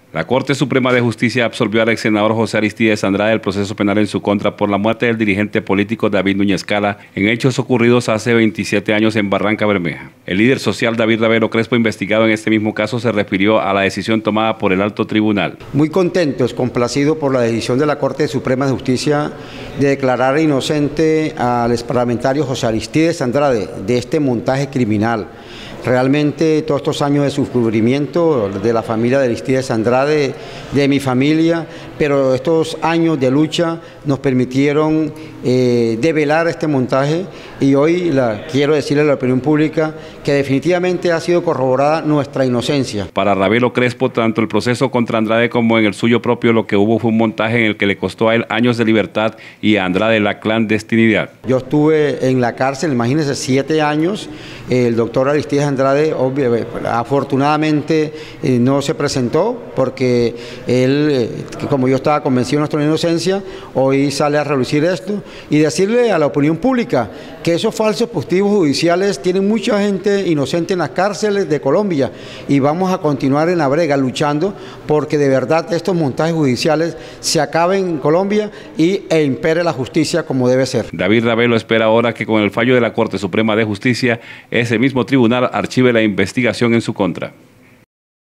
La Corte Suprema de Justicia absolvió al ex senador José Aristides Andrade del proceso penal en su contra por la muerte del dirigente político David Núñez Cala en hechos ocurridos hace 27 años en Barranca Bermeja. El líder social David Ravelo Crespo, investigado en este mismo caso, se refirió a la decisión tomada por el alto tribunal. Muy contentos, complacido por la decisión de la Corte Suprema de Justicia de declarar inocente al exparlamentario José Aristides Andrade de este montaje criminal. Realmente todos estos años de sufrimiento de la familia de Aristides Andrade, de mi familia, pero estos años de lucha nos permitieron develar este montaje y hoy quiero decirle a la opinión pública que definitivamente ha sido corroborada nuestra inocencia. Para Ravelo Crespo, tanto el proceso contra Andrade como en el suyo propio, lo que hubo fue un montaje en el que le costó a él años de libertad y a Andrade la clandestinidad. Yo estuve en la cárcel, imagínense, 7 años, el doctor Aristides Andrade afortunadamente no se presentó porque él, como yo estaba convencido de nuestra inocencia, hoy sale a relucir esto y decirle a la opinión pública que esos falsos positivos judiciales tienen mucha gente inocente en las cárceles de Colombia y vamos a continuar en la brega luchando porque de verdad estos montajes judiciales se acaben en Colombia e impere la justicia como debe ser. David Ravelo espera ahora que con el fallo de la Corte Suprema de Justicia ese mismo tribunal archive la investigación en su contra.